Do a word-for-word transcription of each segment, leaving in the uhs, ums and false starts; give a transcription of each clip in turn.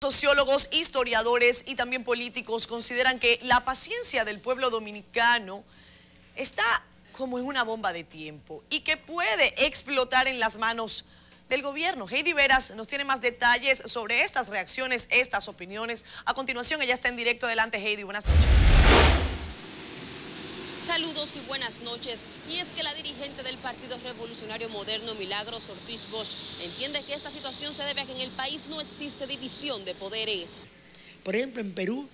sociólogos, historiadores y también políticos consideran que la paciencia del pueblo dominicano está como en una bomba de tiempo y que puede explotar en las manos del gobierno. Heidi Veras nos tiene más detalles sobre estas reacciones, estas opiniones. A continuación, ella está en directo. Adelante, Heidi. Buenas noches. Saludos y buenas noches. Y es que la dirigente del Partido Revolucionario Moderno, Milagros Ortiz Bosch, entiende que esta situación se debe a que en el país no existe división de poderes. Por ejemplo, en Perú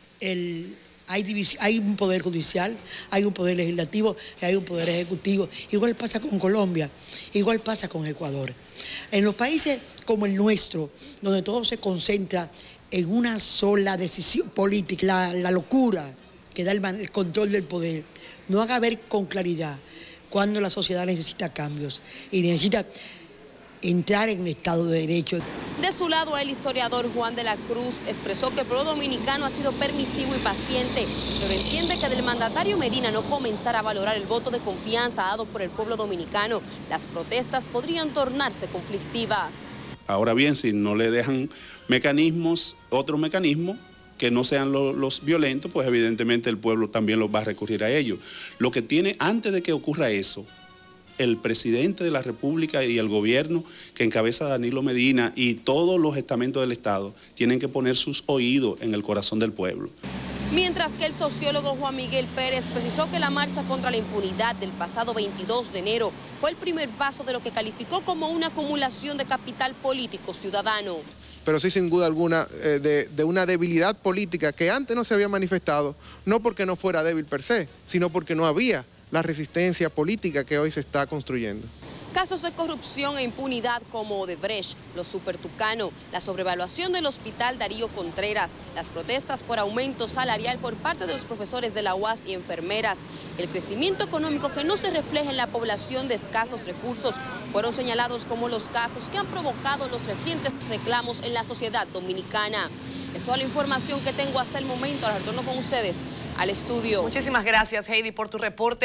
el, hay, división, hay un poder judicial, hay un poder legislativo y hay un poder ejecutivo. Igual pasa con Colombia, igual pasa con Ecuador. En los países como el nuestro, donde todo se concentra en una sola decisión política, la, la locura que da el, el control del poder, no haga ver con claridad cuando la sociedad necesita cambios y necesita entrar en el Estado de Derecho. De su lado, el historiador Juan de la Cruz expresó que el pueblo dominicano ha sido permisivo y paciente, pero entiende que del mandatario Medina no comenzar a valorar el voto de confianza dado por el pueblo dominicano, las protestas podrían tornarse conflictivas. Ahora bien, si no le dejan mecanismos, otros mecanismos, que no sean lo, los violentos, pues evidentemente el pueblo también los va a recurrir a ellos. Lo que tiene, antes de que ocurra eso, el presidente de la República y el gobierno que encabeza Danilo Medina y todos los estamentos del Estado tienen que poner sus oídos en el corazón del pueblo. Mientras que el sociólogo Juan Miguel Pérez precisó que la marcha contra la impunidad del pasado veintidós de enero fue el primer paso de lo que calificó como una acumulación de capital político ciudadano. Pero sí, sin duda alguna, eh, de, de una debilidad política que antes no se había manifestado, no porque no fuera débil per se, sino porque no había la resistencia política que hoy se está construyendo. Casos de corrupción e impunidad como Odebrecht, los Supertucano, la sobrevaluación del Hospital Darío Contreras, las protestas por aumento salarial por parte de los profesores de la U A S y enfermeras, el crecimiento económico que no se refleja en la población de escasos recursos, fueron señalados como los casos que han provocado los recientes reclamos en la sociedad dominicana. Esa es la información que tengo hasta el momento. Ahora retorno con ustedes al estudio. Muchísimas gracias, Heidi, por tu reporte.